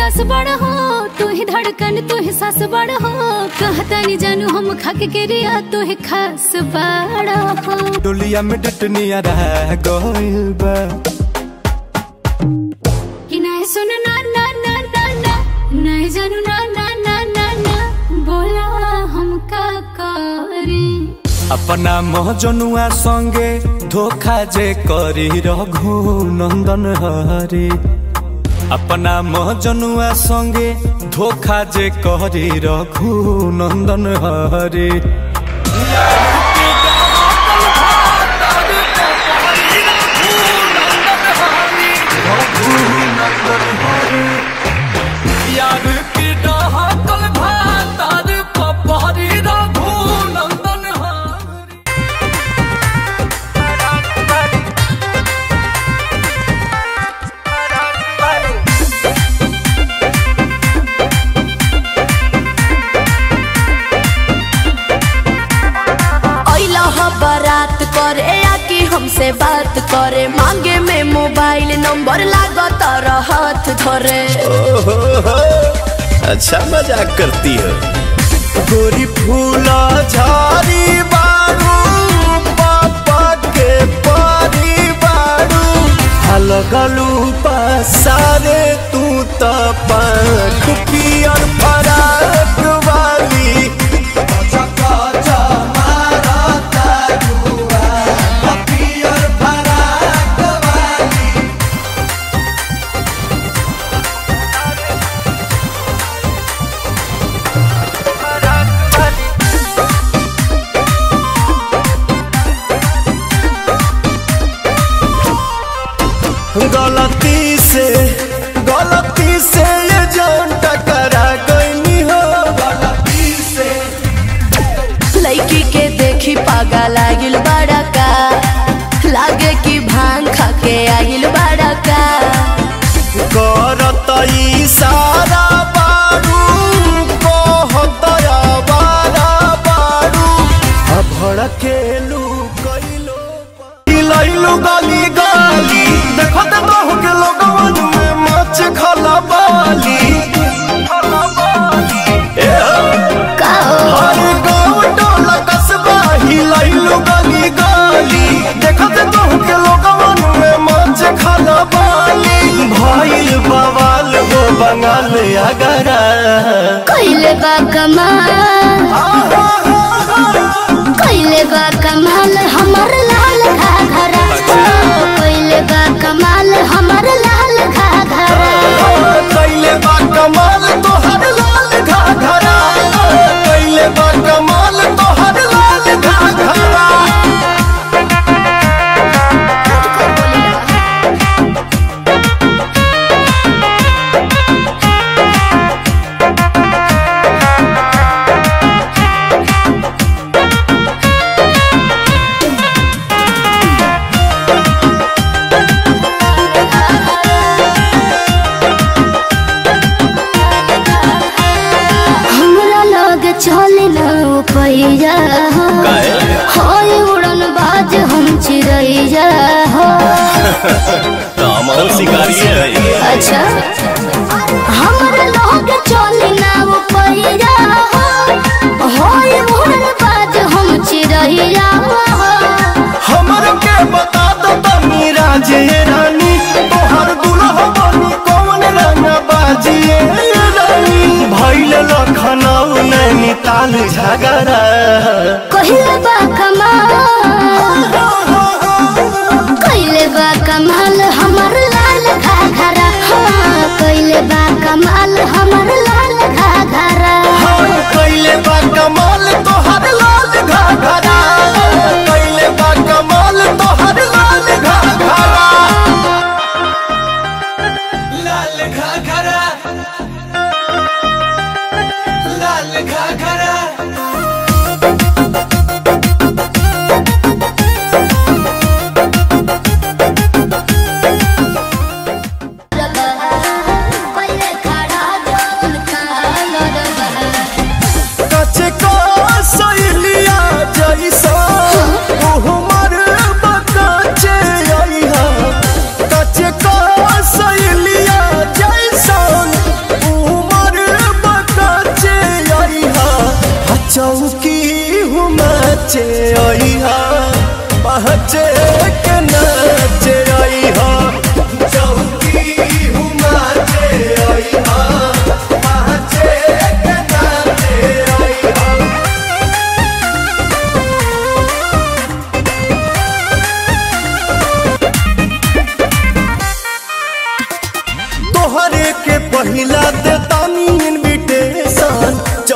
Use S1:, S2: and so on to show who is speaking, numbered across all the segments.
S1: पास बड़ा हो, तू ही धड़कन तू ही सास बड़ा हो। कहता नहीं जानू हम खाके के रिया तू ही खास बड़ा हो।
S2: डोलिया में डटनिया रह गइल बा
S1: कि नहीं सुन ना ना ना ना ना, नहीं जानू ना ना ना ना ना, बोला हम का करी।
S2: अपना महजनुआ संगे धोखा जे करी रघु नंदन हरे। अपना महजनुआ संगे धोखा जे करी रघु नंदन हरे।
S3: बारात करे आके हमसे बात करे, मांगे में मोबाइल नंबर लागो तारा हाथ धरे।
S4: अच्छा मजाक करती हो।
S2: गोरी फूला झाड़ी बारू पापा के पारी बारू। अलगलू पसारे तू तो पंख पियर फराक वाली। गलती से ये जान टकरा गई हो। गलती से
S3: लड़की के देखी पागा लागिल बड़ा का, लागे कि भांग खा के आगिल बड़ा का।
S2: करत इशारा बारू कहत आवारा बारू। भड़केलू कइलो लइलू गली गली देखत बहु के लोगवन में मच खला बाली। हर गाँव टोला कस्बा हिलइलू गली गली देखत बहु के लोगवन में मच खला बाली। भइल बवाल हो बंगाल अगरा
S1: कइले बा कमाल, कइले बा कमाल हमर लाल घाघरा। कइले बा कमाल हमर लाल घाघरा।
S2: कइले बा कमाल तोहर लाल घाघरा। कइले बा कमाल तोहर लाल घाघरा।
S1: चले ना पैया होय उड़न बाज हम चिड़ैया हो।
S4: शिकारी है।
S1: अच्छा हमरा लोग चले ना पैया होय उड़न बाज हम चिड़ैया हो।
S2: हमर के बता दो तनी राजे रानी तोहर दुल्हा बनी कौन रंग बाजिए रानी। भइल लखनऊ नैनीताल झगड़ा।
S1: कइले बा कमाल, कइले बा कमाल हमर लाल घाघरा। कइले बा कमाल हमर लाल घाघरा।
S2: कइले बा कमाल तोहर लाल घाघरा। कइले बा कमाल तोहर लाल घाघरा। लाल घाघरा लाल घाघरा।
S1: पहिले खड़ा जोन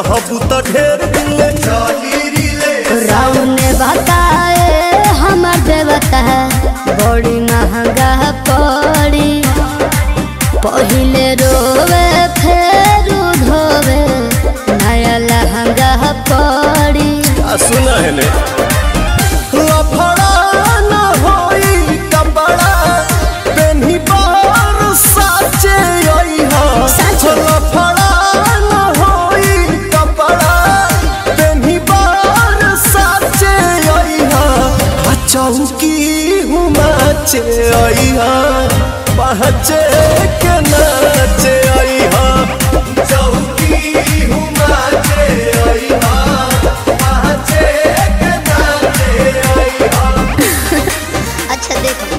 S2: चाहबू त ढेर दिले चली रिले।
S3: राम ने बताए हमर देवता बड़ी महंगा पड़ी, पहिले रोवे फिर धोवे नया लहंगा पड़ी।
S2: सुना है ने लफड़ा न होई कपड़ा पेन्ही बार साचे आई हा। लफड़ा न होई कपड़ा पेन्ही बार साचे आई हा। चौकी हुमाचे आई हा पहचे के नाचे आई हा। चौकी हुमाचे आई हा पहचे के नाचे आई हा।
S3: अच्छा देखो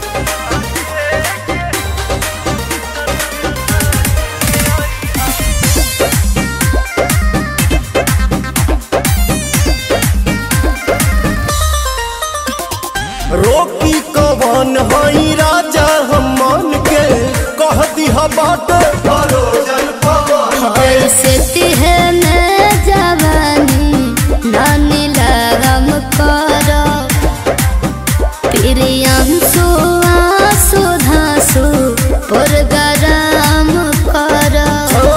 S2: रोकी कवन हई राजा हम मन के कह दिहा बाट भरोजन पवन।
S3: ऐसे तिहने जवानी नानी लगम करो, प्रियांशु आंसू धांसू पुरगराम करो।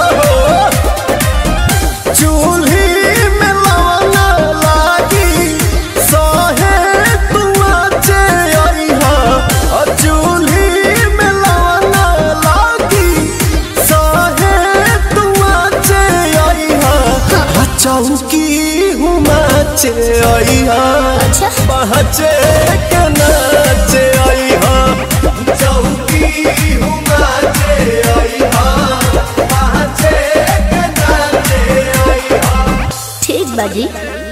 S2: चूल्ही में लवना लागी सहे तुआचे आई हा। चूल्ही में लवना लागी सहे तुआचे आई हा। चौकी हुमाचे आई हा पहचे के नाचे आई हा। चौकी हुमाचे आई हा पहचे के नाचे आई हा।
S3: ठीक बाजी।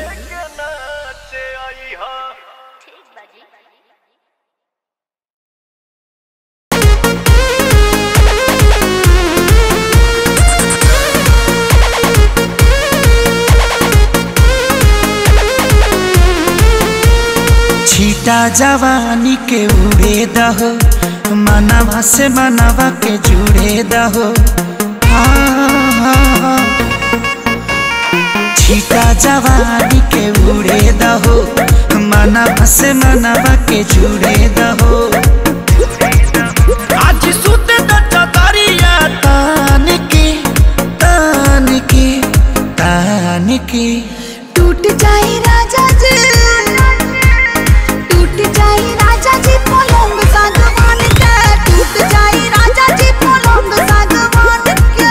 S5: छीटा जवानी के उड़े दहो, मनवा से मनवा के जुड़े दहो। छीटा जवानी के उड़े दहो, मनवा से मनवा के जुड़े दहो। आज सुते दरिया तान के तान के तान के
S1: टूट जाए राजा जी, टूट जाए राजा जी पलंग सागवान के, टूट जाए राजा जी पलंग सागवान के।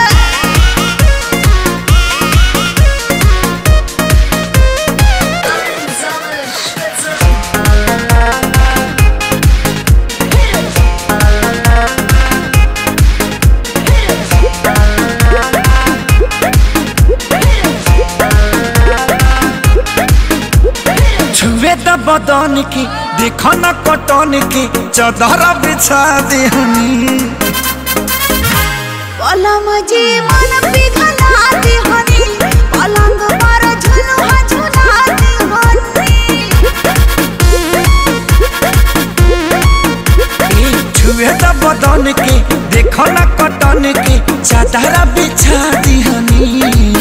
S5: छुए द बदन के देखो न कटन के चदर बिछा देहनी।
S1: पलम जी मन पिघला देहनी, पलंग पर झुलुआ झुला देहनी।
S5: छुए द बदन के देखो न कटन के चदर बिछा देहनी।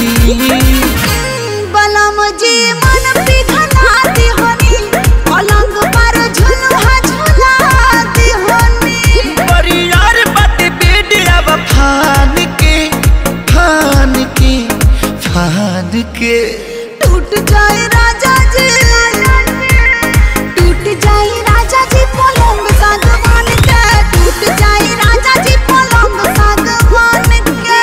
S1: पलम जी मन पिघला देहनी, पलंग पर झुलुआ झुला देहनी।
S5: परियार बट बेडिया फान के फान के फान के।
S1: टूट जाए राजा जी, टूट जाए राजा जी पलंग सागवान के, टूट जाए राजा जी पलंग सागवान के।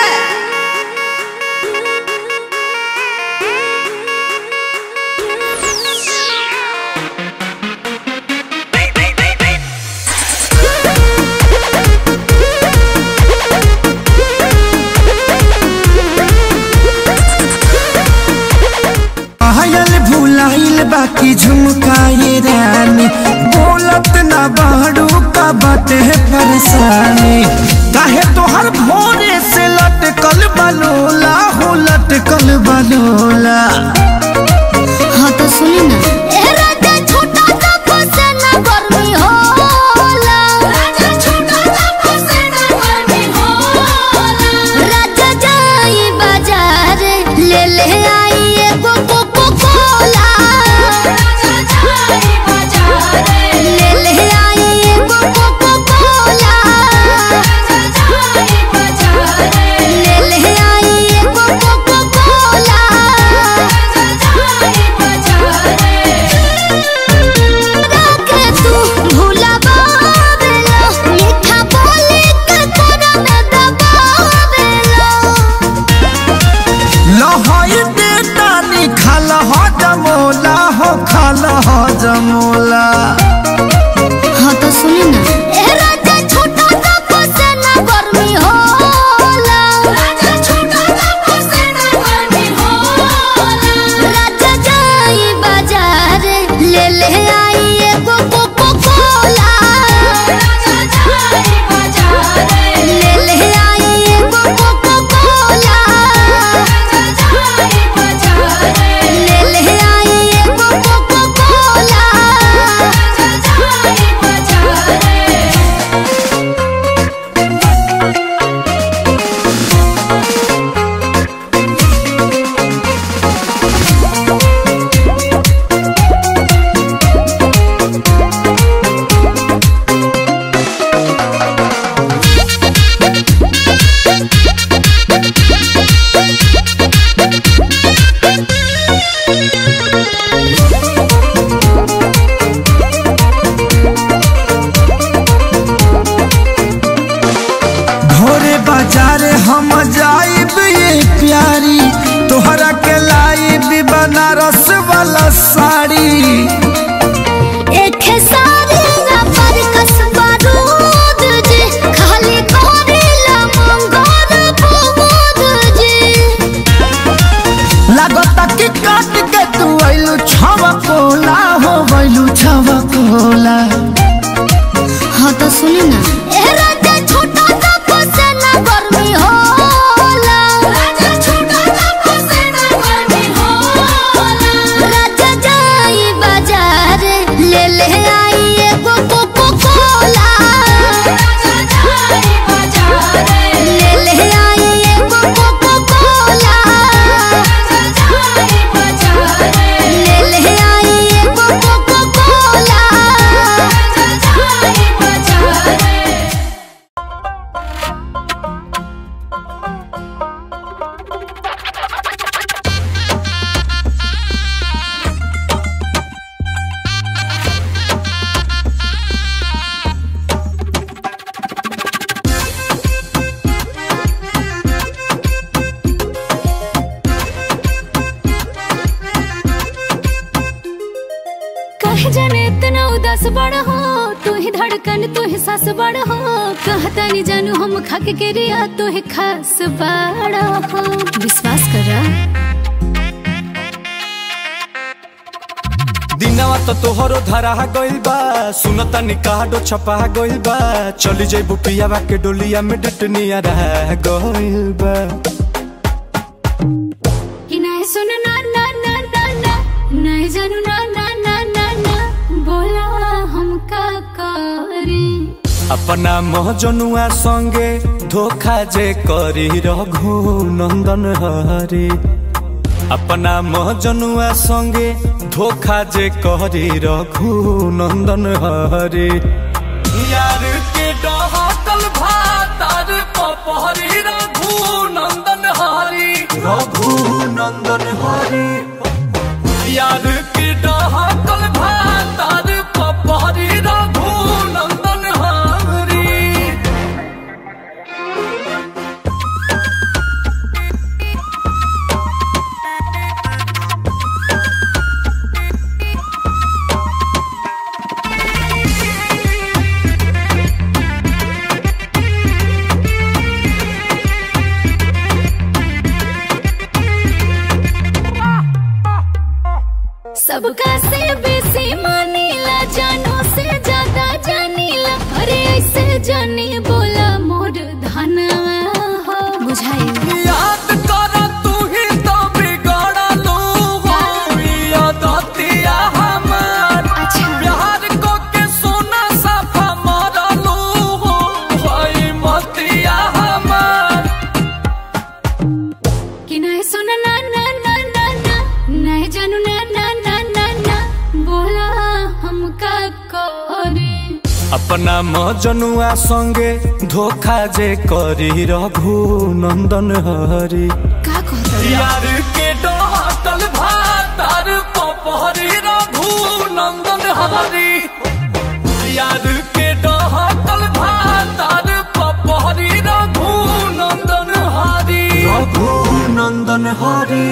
S5: पायल भुलाइल बाकी झुमकाए रानी, बोलत ना बाड़ू का बाटे परेशानी। काहे तोहर भोरे से लटकल बलोला हो लटकल बलोला।
S3: हाँ तो सुनी ना। ए राजा छोटा सा फसेना गर्मी होला, राजा छोटा सा फसेना गर्मी होला। राजा जाई बाजार ले ले
S1: पास बड़ हो, तू ही धड़कन तू ही सास बड़ हो, कहता नहीं जानू हम खाक के रिया तू ही खास बड़ हो। विश्वास करा
S2: दिनवा तो तोहरो धरा गइल बा, सुनता निकाडो छपा गइल बा, चली जइबू पियावा के डोलिया में डटनिया रह गइल बा।
S1: कि नहीं सुन ना ना ना ना ना, नहीं जानू ना ना ना ना ना, बोला हम का करी।
S2: अपना महजनुआ संगे धोखा जे करी रघु नंदन हरे, अपना महजनुआ संगे धोखा जे करी रघु नंदन हरे। यार के डहकल भातार पपहरी रघु नंदन हरी, रघु नंदन हरी। यार के डहकल भातार पपहरी रघु नंदन हरी।
S1: सबका से बेसी मानीला, जानो से ज्यादा जानीला, अरे ऐसे जानी बोला मोर धनवा हो। बुझाई
S2: याद कर तू ही तो बिगड़लू हो, यादतिया हमार प्यार को के सोना साफा मरलू हो, भाई मतिया हमार।
S1: कि नहीं सुन ना ना ना ना ना, नहीं जानू ना ना ना ना ना, बोला हम का करी।
S2: अपना मजनुआ संगे धोखा जे करी रघु नंदन हरी।
S1: का कहता
S2: यार के डहकल भातार पपहरी रघु नंदन हरी। यार के डहकल भातार पपहरी रघु नंदन हरी, रघु नंदन हरी।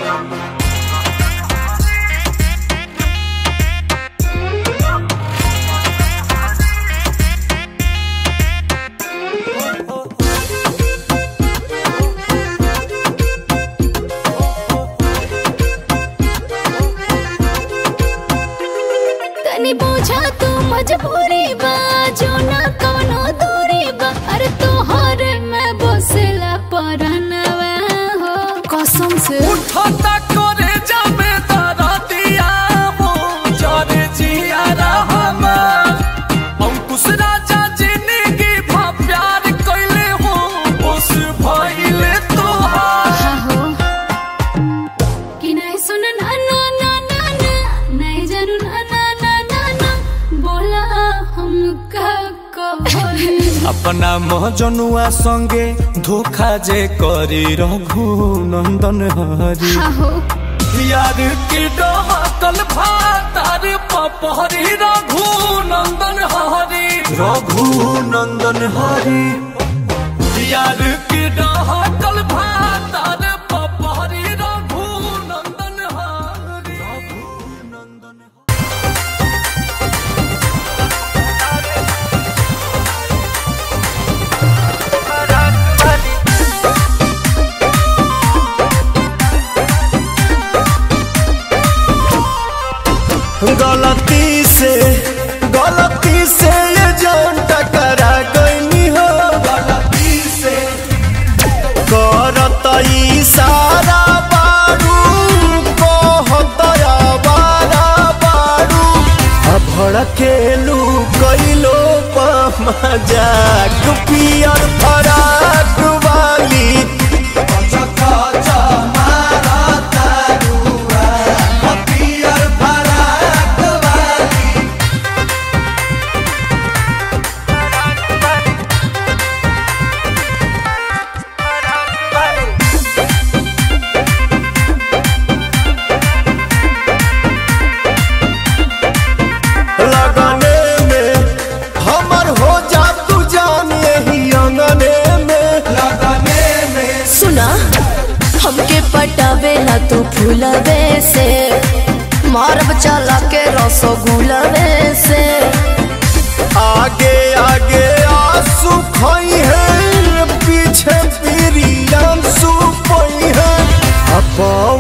S1: तनी पूछा तू मजबूरी बा, जो ना कवनो दूरी बा, अरे तोहर में बसला परनवा हो। कसम से
S2: उठता करे जाबे तारा दिया हो, जाने जिया रहमान अंकुश राजा जिंदगी भा प्यार कइले हो, उस भइले तोहार।
S1: हाँ हो कि नहीं सुन ना ना ना ना ना, नहीं जानू ना ना ना ना ना, बोला हम का करी।
S2: अपना महजनुआ संगे धोखा जे करी रघु नंदन हरी।
S1: हाँ हो
S2: यार के डहकल भातार पपहरी रघु नंदन हरी, रघु नंदन हरी। यार के डहकल भातार पपहरी रघु नंदन हरी, रघु नंदन हरी। गलती से ये जान टकरा गई हो, गलती से करत इशारा बारू, कहत आवारा बारू, भड़केलू कैलो मजाक पियर फराक वाली।
S3: हमके पटावेला तू फूलवे से, मारब चला के रसगुलवे से।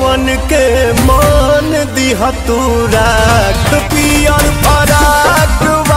S2: पवन के मान दिह तू राख पियर फराक